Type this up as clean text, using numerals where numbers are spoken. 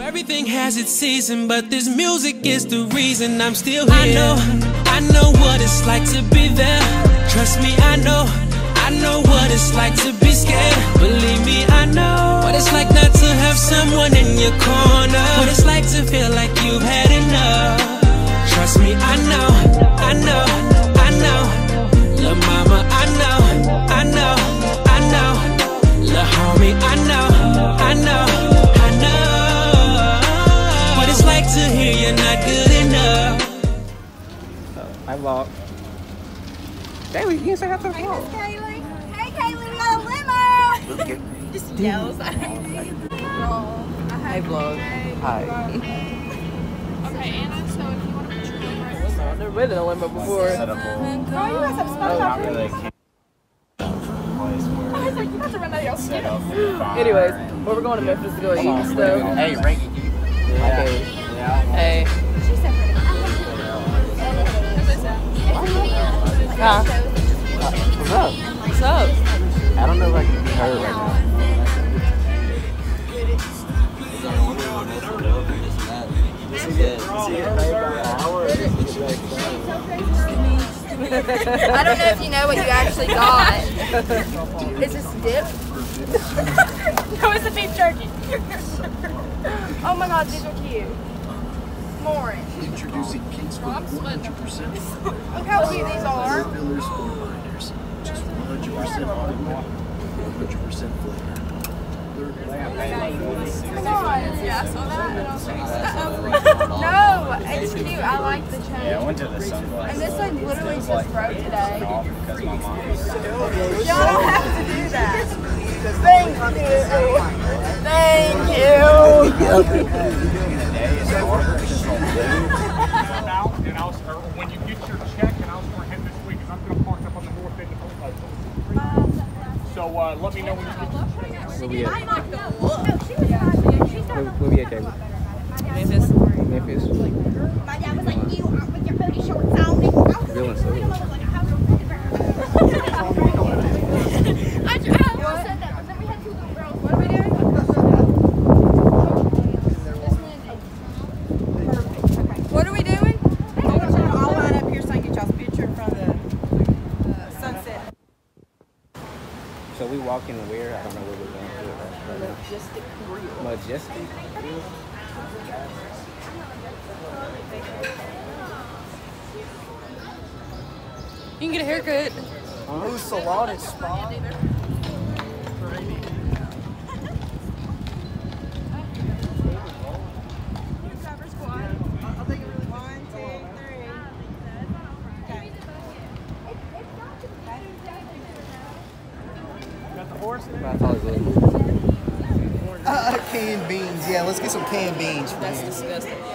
Everything has its season, but this music is the reason I'm still here. I know what it's like to be there. Trust me, I know what it's like to be scared. Believe me, I know what it's like not to have someone in your corner. What it's like to feel like you've had enough. Trust me, I know. Lil' mama, I know. Lil' homie, I know. What it's like to hear you're not good enough. I vlog. Kaylee, you can say hi to the vlog. Hey, Kaylee. Hey, Kaylee, we got a limo. Just yells. Hi, vlog. Hi. Okay, Anna, so if you want to put your name right I've never been in a limo before. Oh, you guys have SpongeBob. You have to run out of your skin. Anyways, well, we're going to Memphis to go eat, so. Hey, Reagan. Okay. Hey. What's up? What's up? I don't know if I can be heard right now. I don't know if you know what you actually got. Is this dip? No, it's a beef jerky. Oh my god, these are cute. More. Introducing Kingsford 100%. Look how cute these are. Fillers or binders. Just 100% automatic, 100% flavor. Come on. Yeah, I saw that. No, it's cute. I like the chain. Yeah, I went to the sunglasses. And this one literally just broke today. Because my mom Y'all don't have to do that. Thank you. When you get your check, and I'll start heading this week, because I'm going to park up on the north end of the So let me know when you get your check. Where we at? I like the look. Where we at, Kaylee? Memphis. Memphis. My dad was like, you are with your booty shorts on. Real and silly. I said that, but then we had two little girls. What are we doing? What are we doing? I'll line up here so I can get y'all's picture in front of the sunset. So we walking where? I don't know where we're going to. Majestic Grill. Majestic Grill? You can get a haircut. Blue salon and spa. Canned beans. Yeah, let's get some canned beans. That's disgusting.